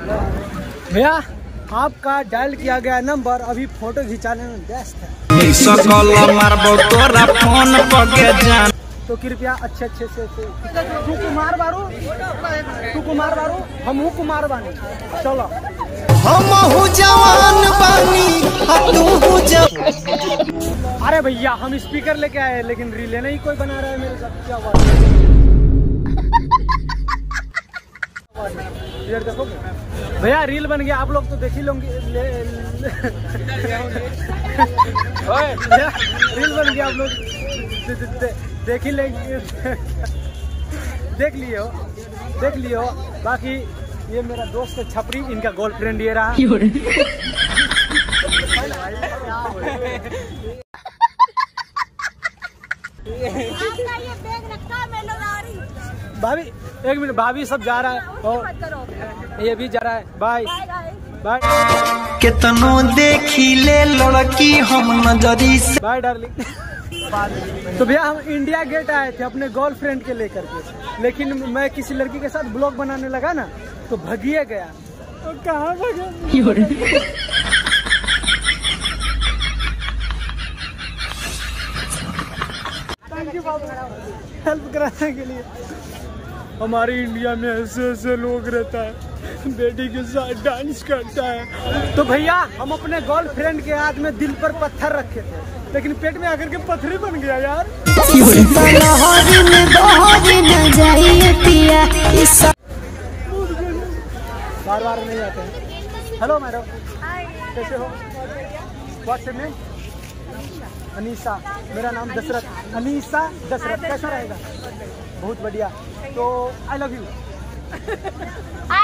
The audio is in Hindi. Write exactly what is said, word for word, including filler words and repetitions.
भैया आपका डायल किया गया नंबर अभी फोटो खिंचाने में व्यस्त है, तो कृपया अच्छे अच्छे से तू कुमार बारू तू कुमार बारू हम हूँ कुमार बानी, चलो हम हूँ जवान बानी तू जवान। अरे भैया हम स्पीकर लेके आए लेकिन रीले नहीं कोई बना रहा है मेरे साथ, क्या हुआ? इधर देखो भैया रील बन गया, आप लोग तो देख ही लोगे। रील बन गया, आप लोग दे, दे, दे, देख ही लेंगे। देख लिए हो देख लिए हो बाकी ये मेरा दोस्त है छपरी, इनका गर्लफ्रेंड ये रहा। भाभी एक मिनट, भाभी सब जा रहा है और ये भी जा रहा है। Bye bye. कितनो देखी ले लड़की हम नजरी से। Bye darling. तो भैया हम इंडिया गेट आए थे अपने गर्लफ्रेंड के लेकर के, लेकिन मैं किसी लड़की के साथ ब्लॉग बनाने लगा ना तो भगिए गया। तो कहाँ भगा? थैंक यू हेल्प कराने के लिए। हमारे इंडिया में ऐसे ऐसे लोग रहता है, बेटी के साथ डांस करता है। तो भैया हम अपने गर्लफ्रेंड के हाथ में दिल पर पत्थर रखे थे, लेकिन पेट में आकर के पत्थर बन गया यार। बार बार नहीं आते हैं। हेलो मैडम, कैसे हो? What's your name? अनीसा। मेरा नाम दशरथ। अनीसा दशरथ कैसा रहेगा? बहुत बढ़िया। तो आई लव यू।